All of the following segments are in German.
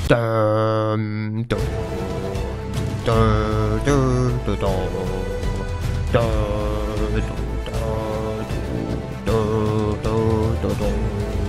Dum, dum, dum, dum, dum, dum, dum, dum, dum, dum.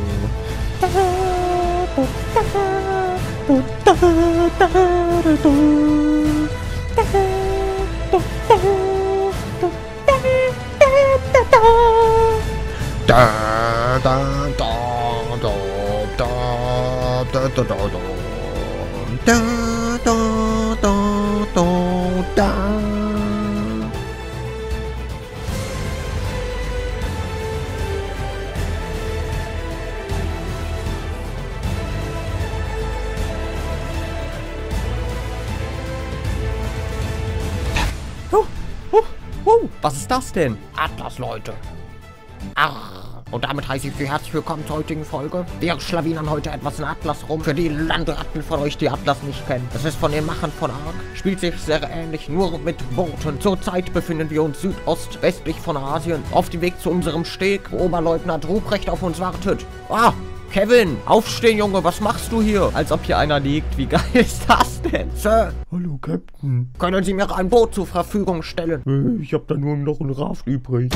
Was ist das denn? Atlas, Leute. Und damit heiße ich Sie herzlich willkommen zur heutigen Folge. Wir schlawinern heute etwas in Atlas rum. Für die Landratten von euch, die Atlas nicht kennen. Das ist von den Machern von Ark. Spielt sich sehr ähnlich, nur mit Booten. Zurzeit befinden wir uns südostwestlich von Asien. Auf dem Weg zu unserem Steg, wo Oberleutnant Ruprecht auf uns wartet. Kevin, aufstehen, Junge, was machst du hier? Als ob hier einer liegt. Wie geil ist das denn? Sir. Hallo, Captain. Können Sie mir ein Boot zur Verfügung stellen? Ich habe da nur noch ein Raft übrig.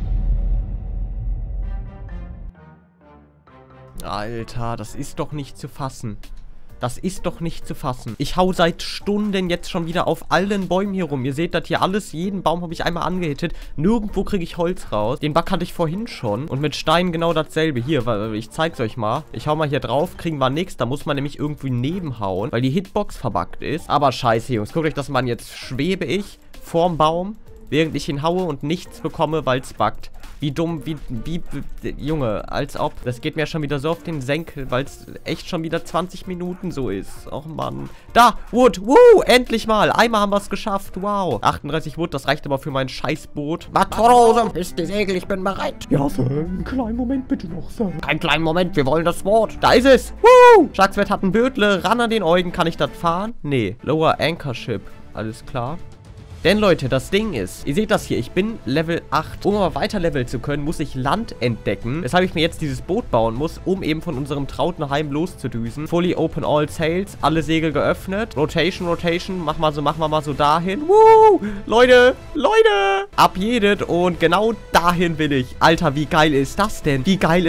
Alter, das ist doch nicht zu fassen. Das ist doch nicht zu fassen. Ich hau seit Stunden jetzt schon wieder auf allen Bäumen hier rum. Ihr seht das hier alles. Jeden Baum habe ich einmal angehittet. Nirgendwo kriege ich Holz raus. Den Bug hatte ich vorhin schon. Und mit Steinen genau dasselbe. Hier, ich zeig's euch mal. Ich hau mal hier drauf. Kriegen wir nichts. Da muss man nämlich irgendwie nebenhauen, weil die Hitbox verbuggt ist. Aber scheiße, Jungs. Guckt euch das mal an. Jetzt schwebe ich vorm Baum, während ich ihn haue und nichts bekomme, weil es buggt. Wie dumm, Junge, als ob. Das geht mir schon wieder so auf den Senkel, weil es echt schon wieder 20 Minuten so ist. Och, Mann. Da, Wood, endlich mal. Einmal haben wir es geschafft, wow. 38 Wood, das reicht aber für mein Scheißboot. Matrose, ist die Segel, ich bin bereit. Ja, Sir, einen kleinen Moment bitte noch, Sir. Keinen kleinen Moment, wir wollen das Boot. Da ist es, Sharkswert hat ein Bödle, ran an den Eugen, kann ich das fahren? Nee, Lower Anchor Ship, alles klar. Denn, Leute, das Ding ist, ihr seht das hier, ich bin Level 8. Um aber weiter leveln zu können, muss ich Land entdecken. Weshalb ich mir jetzt dieses Boot bauen muss, um eben von unserem trauten Heim loszudüsen. Fully open all sails, alle Segel geöffnet. Rotation, machen wir mal so dahin. Leute, ab jedet und genau dahin will ich. Alter, wie geil ist das denn?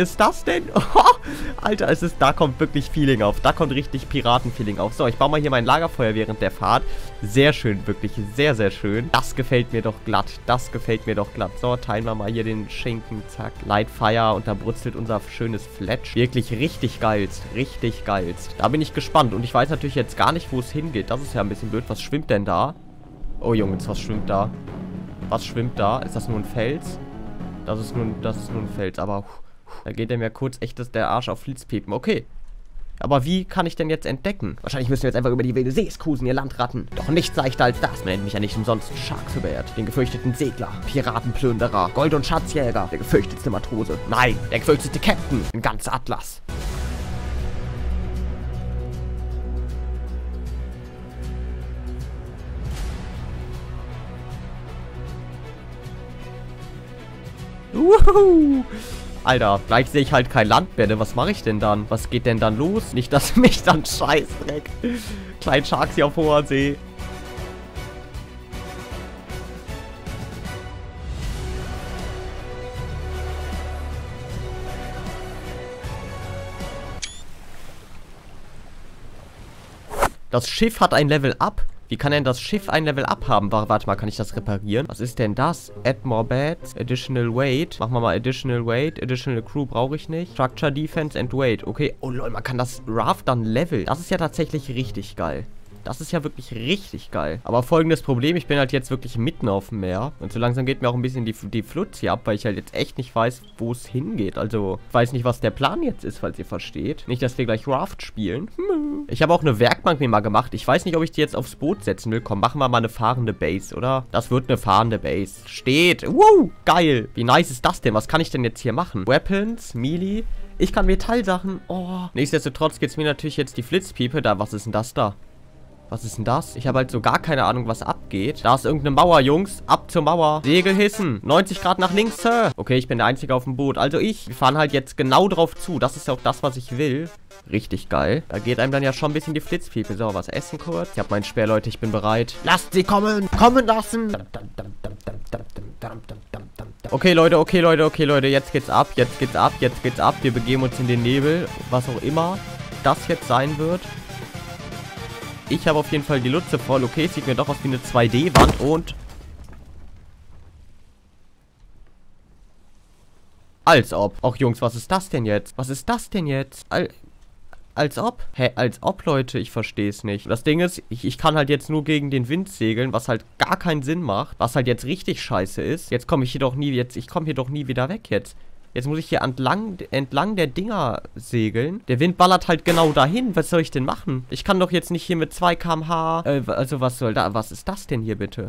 Alter, da kommt wirklich Feeling auf. Da kommt richtig Piratenfeeling auf. So, ich baue mal hier mein Lagerfeuer während der Fahrt. Sehr schön, wirklich sehr, sehr schön. Das gefällt mir doch glatt. So, teilen wir mal hier den Schinken. Zack. Light Fire und da brutzelt unser schönes Fletch. Wirklich richtig geilst. Da bin ich gespannt. Und ich weiß natürlich jetzt gar nicht, wo es hingeht. Das ist ja ein bisschen blöd. Was schwimmt denn da? Oh, Jungs, was schwimmt da? Ist das nur ein Fels? Das ist nur ein Fels, aber da geht mir kurz echt der Arsch auf Flitzpiepen. Okay. Aber wie kann ich denn jetzt entdecken? Wahrscheinlich müssen wir jetzt einfach über die wilde See cruisen, ihr Landratten. Doch nichts leichter als das. Man nennt mich ja nicht umsonst Sharkswert. Den gefürchteten Segler, Piratenplünderer, Gold- und Schatzjäger, der gefürchtetste Matrose. Nein, der gefürchtete Captain in ganz Atlas. Alter, gleich sehe ich halt kein Land mehr, ne? Was mache ich denn dann? Was geht denn dann los? Nicht, dass mich dann Scheißdreck. Klein Sharks hier auf hoher See. Das Schiff hat ein Level Up. Wie kann denn das Schiff ein Level Up haben? Warte mal, kann ich das reparieren? Was ist denn das? Add more beds, additional weight. Machen wir mal additional weight. Additional crew brauche ich nicht. Structure, defense and weight. Okay. Oh lol, man kann das Raft dann leveln. Das ist ja tatsächlich richtig geil. Das ist ja wirklich richtig geil. Aber folgendes Problem, ich bin halt jetzt wirklich mitten auf dem Meer. Und so langsam geht mir auch ein bisschen die Flut hier ab, weil ich halt jetzt echt nicht weiß, wo es hingeht. Also, ich weiß nicht, was der Plan jetzt ist, falls ihr versteht. Nicht, dass wir gleich Raft spielen. Ich habe auch eine Werkbank mir mal gemacht. Ich weiß nicht, ob ich die jetzt aufs Boot setzen will. Komm, machen wir mal eine fahrende Base, oder? Das wird eine fahrende Base. Steht. Geil. Wie nice ist das denn? Was kann ich denn jetzt hier machen? Weapons, Melee. Ich kann Metallsachen. Oh. Nichtsdestotrotz geht es mir natürlich jetzt die Flitzpiepe. Was ist denn das da? Was ist denn das? Ich habe halt so gar keine Ahnung, was abgeht. Da ist irgendeine Mauer, Jungs. Ab zur Mauer. Segel hissen. 90 Grad nach links, Sir. Okay, ich bin der Einzige auf dem Boot. Also ich. Wir fahren halt jetzt genau drauf zu. Das ist ja auch das, was ich will. Richtig geil. Da geht einem dann ja schon ein bisschen die Flitzpiepe. So, was essen kurz. Ich habe meinen Speer, Leute. Ich bin bereit. Lasst sie kommen. Kommen lassen. Okay, Leute, okay, Leute, okay, Leute. Jetzt geht's ab. Jetzt geht's ab. Jetzt geht's ab. Wir begeben uns in den Nebel. Was auch immer das jetzt sein wird. Ich habe auf jeden Fall die Lutze voll. Okay, es sieht mir doch aus wie eine 2D-Wand und... Als ob. Och, Jungs, was ist das denn jetzt? Was ist das denn jetzt? Als ob? Hä, als ob, Leute? Ich verstehe es nicht. Das Ding ist, ich kann halt jetzt nur gegen den Wind segeln, was halt gar keinen Sinn macht. Was halt jetzt richtig scheiße ist. Jetzt komme ich hier doch nie, ich komme hier doch nie wieder weg jetzt. Jetzt muss ich hier entlang der Dinger segeln. Der Wind ballert halt genau dahin. Was soll ich denn machen? Ich kann doch jetzt nicht hier mit 2 km/h... also was soll da... Was ist das denn hier bitte?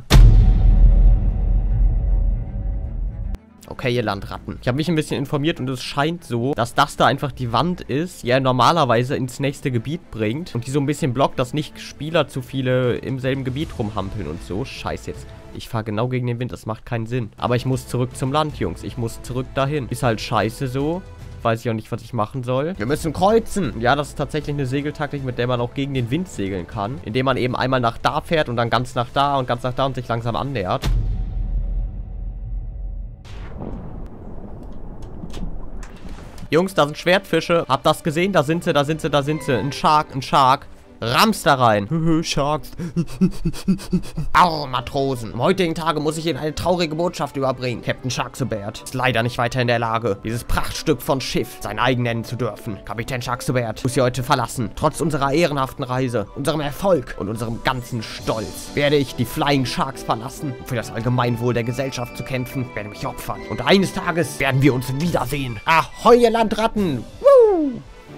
Okay, ihr Landratten. Ich habe mich ein bisschen informiert und es scheint so, dass das da einfach die Wand ist, die ja normalerweise ins nächste Gebiet bringt. Und die so ein bisschen blockt, dass nicht Spieler zu viele im selben Gebiet rumhampeln und so. Scheiße jetzt. Ich fahre genau gegen den Wind, das macht keinen Sinn. Aber ich muss zurück zum Land, Jungs. Ich muss zurück dahin. Ist halt scheiße so. Weiß ich auch nicht, was ich machen soll. Wir müssen kreuzen. Ja, das ist tatsächlich eine Segeltaktik, mit der man auch gegen den Wind segeln kann. Indem man eben einmal nach da fährt und dann ganz nach da und ganz nach da und sich langsam annähert. Jungs, da sind Schwertfische. Habt das gesehen? Da sind sie, da sind sie, da sind sie. Ein Shark, ein Shark. Rams da rein. Sharks. Arr, Matrosen. Am heutigen Tage muss ich Ihnen eine traurige Botschaft überbringen. Captain Sharksobert ist leider nicht weiter in der Lage, dieses Prachtstück von Schiff sein eigen nennen zu dürfen. Kapitän Sharksobert muss Sie heute verlassen. Trotz unserer ehrenhaften Reise, unserem Erfolg und unserem ganzen Stolz werde ich die Flying Sharks verlassen, um für das Allgemeinwohl der Gesellschaft zu kämpfen. Werde mich opfern. Und eines Tages werden wir uns wiedersehen. Ahoi, ihr Landratten. Woo!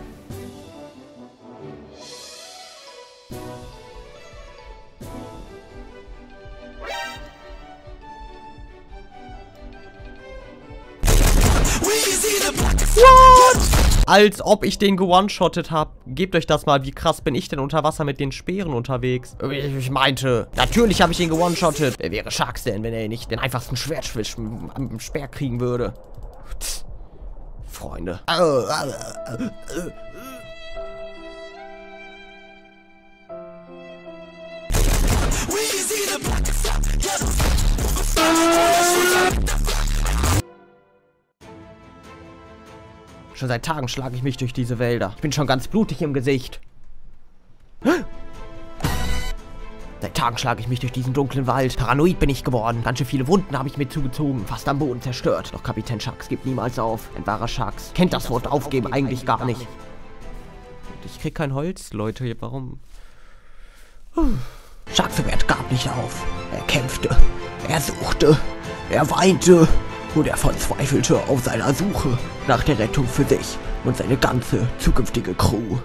What? Als ob ich den ge-one-shottet habe. Gebt euch das mal. Wie krass bin ich denn unter Wasser mit den Speeren unterwegs? Ich meinte, natürlich habe ich ihn ge-one-shottet. Wer wäre Sharks denn, wenn er nicht den einfachsten Schwertfisch am Speer kriegen würde? Tss. Freunde. Schon seit Tagen schlage ich mich durch diese Wälder. Ich bin schon ganz blutig im Gesicht. Seit Tagen schlage ich mich durch diesen dunklen Wald. Paranoid bin ich geworden. Ganz schön viele Wunden habe ich mir zugezogen. Fast am Boden zerstört. Doch Kapitän Sharks gibt niemals auf. Ein wahrer Sharks kennt das Wort aufgeben eigentlich gar nicht. Und ich krieg kein Holz, Leute. Warum? Sharksobert gab nicht auf. Er kämpfte. Er suchte. Er weinte. Und er verzweifelte auf seiner Suche nach der Rettung für sich und seine ganze zukünftige Crew.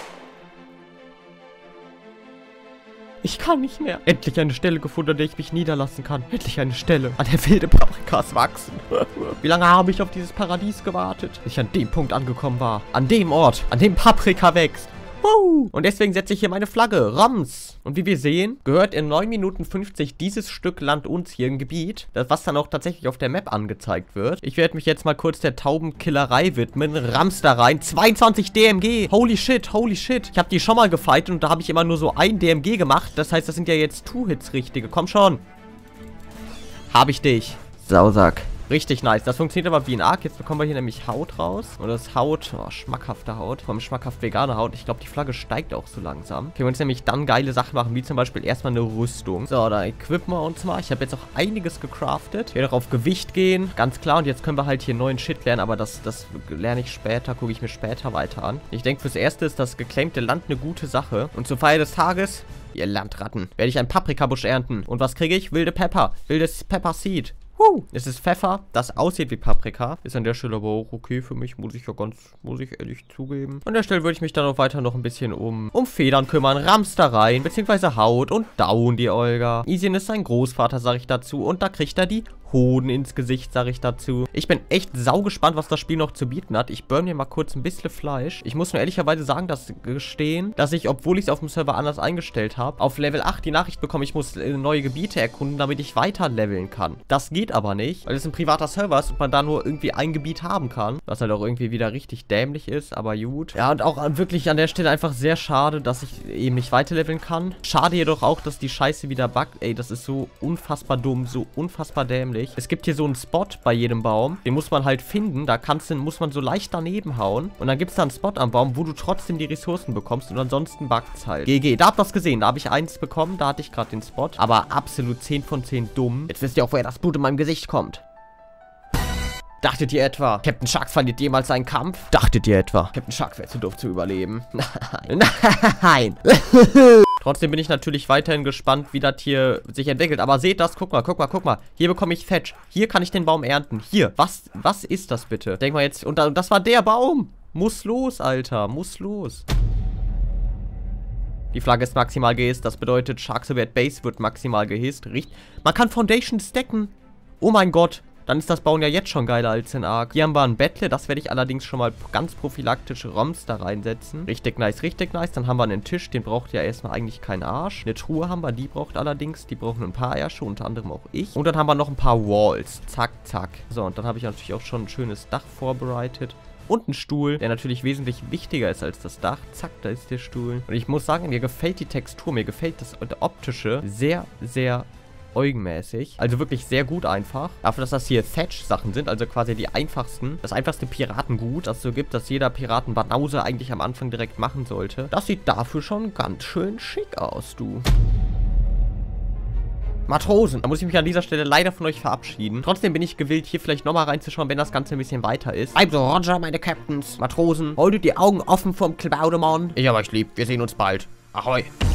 Ich kann nicht mehr. Endlich eine Stelle gefunden, an der ich mich niederlassen kann. Endlich eine Stelle, an der wilde Paprikas wachsen. Wie lange habe ich auf dieses Paradies gewartet, bis ich an dem Punkt angekommen war? An dem Ort, an dem Paprika wächst. Und deswegen setze ich hier meine Flagge. Rams. Und wie wir sehen, gehört in 9 Minuten 50 dieses Stück Land uns hier im Gebiet, was dann auch tatsächlich auf der Map angezeigt wird. Ich werde mich jetzt mal kurz der Taubenkillerei widmen. Rams da rein. 22 DMG. Holy shit, holy shit. Ich habe die schon mal gefightet und da habe ich immer nur so ein DMG gemacht. Das heißt, das sind ja jetzt 2-Hits richtige. Komm schon. Habe ich dich. Sausack. Richtig nice. Das funktioniert aber wie ein Arc. Jetzt bekommen wir hier nämlich Haut raus. Und das Haut, schmackhafte Haut. Vor allem schmackhaft vegane Haut. Ich glaube, die Flagge steigt auch so langsam. Können wir uns nämlich dann geile Sachen machen, wie zum Beispiel erstmal eine Rüstung. So, da equippen wir uns mal. Ich habe jetzt auch einiges gecraftet. Ich werde auch auf Gewicht gehen. Ganz klar. Und jetzt können wir halt hier neuen Shit lernen. Aber das lerne ich später. Gucke ich mir später weiter an. Ich denke, fürs Erste ist das geclaimte Land eine gute Sache. Und zur Feier des Tages, ihr Landratten, werde ich einen Paprikabusch ernten. Und was kriege ich? Wilde Pepper. Wildes Pepper Seed. Es ist Pfeffer, das aussieht wie Paprika. Ist an der Stelle aber auch okay für mich, muss ich ehrlich zugeben. An der Stelle würde ich mich dann auch weiter noch ein bisschen um Federn kümmern, Ramstereien, beziehungsweise Haut und Down, die Olga. Isin ist sein Großvater, sage ich dazu. Und da kriegt er die Hohn ins Gesicht, sage ich dazu. Ich bin echt saugespannt, was das Spiel noch zu bieten hat. Ich burn mir mal kurz ein bisschen Fleisch. Ich muss nur ehrlicherweise sagen, dass ich, obwohl ich es auf dem Server anders eingestellt habe, auf Level 8 die Nachricht bekomme, ich muss neue Gebiete erkunden, damit ich weiter leveln kann. Das geht aber nicht, weil es ein privater Server ist und man da nur irgendwie ein Gebiet haben kann. Was halt auch irgendwie wieder richtig dämlich ist, aber gut. Ja, und auch wirklich an der Stelle einfach sehr schade, dass ich eben nicht weiterleveln kann. Schade jedoch auch, dass die Scheiße wieder buggt. Ey, das ist so unfassbar dumm, so unfassbar dämlich. Es gibt hier so einen Spot bei jedem Baum, den muss man halt finden, da muss man so leicht daneben hauen und dann gibt es da einen Spot am Baum, wo du trotzdem die Ressourcen bekommst und ansonsten buggt es halt. GG, da habt ihr das gesehen, da habe ich 1 bekommen, da hatte ich gerade den Spot, aber absolut 10 von 10 dumm. Jetzt wisst ihr auch, woher das Blut in meinem Gesicht kommt. Dachtet ihr etwa, Captain Shark verliert jemals einen Kampf? Dachtet ihr etwa, Captain Shark wäre zu doof zu überleben? Nein. Nein. Trotzdem bin ich natürlich weiterhin gespannt, wie das hier sich entwickelt. Aber seht das, guck mal. Hier bekomme ich Thatch. Hier kann ich den Baum ernten. Hier, was ist das bitte? Denk mal jetzt, und das war der Baum. Muss los, Alter, muss los. Die Flagge ist maximal gehisst. Das bedeutet, Sharksobert Base wird maximal gehisst. Man kann Foundation stacken. Oh mein Gott. Dann ist das Bauen ja jetzt schon geiler als in Ark. Hier haben wir ein Battle. Das werde ich allerdings schon mal ganz prophylaktisch ROMs da reinsetzen. Richtig nice, richtig nice. Dann haben wir einen Tisch. Den braucht ja erstmal eigentlich kein Arsch. Eine Truhe haben wir. Die braucht allerdings. Die brauchen ein paar Ärsche. Unter anderem auch ich. Und dann haben wir noch ein paar Walls. Zack, zack. So, und dann habe ich natürlich auch schon ein schönes Dach vorbereitet. Und einen Stuhl, der natürlich wesentlich wichtiger ist als das Dach. Zack, da ist der Stuhl. Und ich muss sagen, mir gefällt die Textur. Mir gefällt das Optische sehr, sehr augenmäßig. Also wirklich sehr gut einfach. Dafür, dass das hier Thatch-Sachen sind, also quasi die einfachsten, das einfachste Piratengut, das es so gibt, dass jeder Piratenbanause eigentlich am Anfang direkt machen sollte. Das sieht dafür schon ganz schön schick aus, du. Matrosen. Da muss ich mich an dieser Stelle leider von euch verabschieden. Trotzdem bin ich gewillt, hier vielleicht nochmal reinzuschauen, wenn das Ganze ein bisschen weiter ist. Also, Roger, meine Captains. Matrosen, haltet die Augen offen vom Cloudemann. Ich hab euch lieb. Wir sehen uns bald. Ahoi.